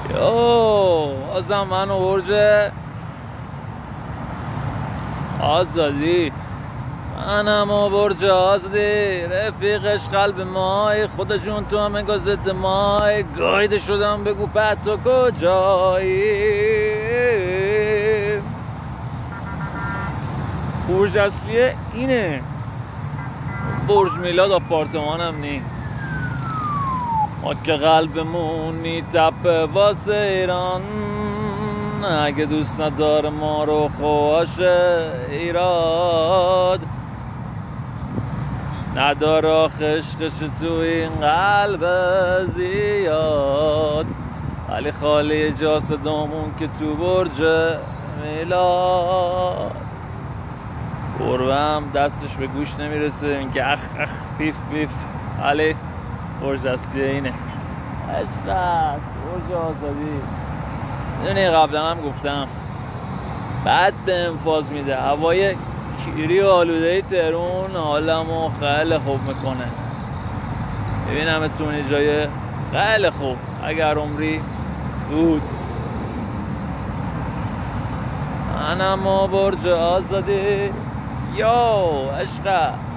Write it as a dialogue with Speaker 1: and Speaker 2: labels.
Speaker 1: یو بازم من و برج آزادی، منم و برج آزادی، رفیقش قلب مای، خودشون تو هم انگار ضد مای، گایده شدم بگو بعد تو کجایی. برج اصلیه اینه، برج میلاد آپارتمانم نی، ما که قلبمون میتپه واسه ایران، اگه دوست نداره ما رو خواشه ایراد، نداره عشقش تو این قلب زیاد، ولی خالی جا صدامون که تو برج میلاد. گربه هم دستش به گوش نمیرسه، این که اخ اخ پیف پیف، ولی برج اصلیه اینه، عشق است برج آزادی. میدونی قبلا هم گفتم بعد به انفاز میده، هوای کیری و آلوده تهرون حالمو خیلی خوب میکنه. ببینم اتونی جای خیلی خوب اگر عمری بود. منم و برج آزادی، یو عشقه.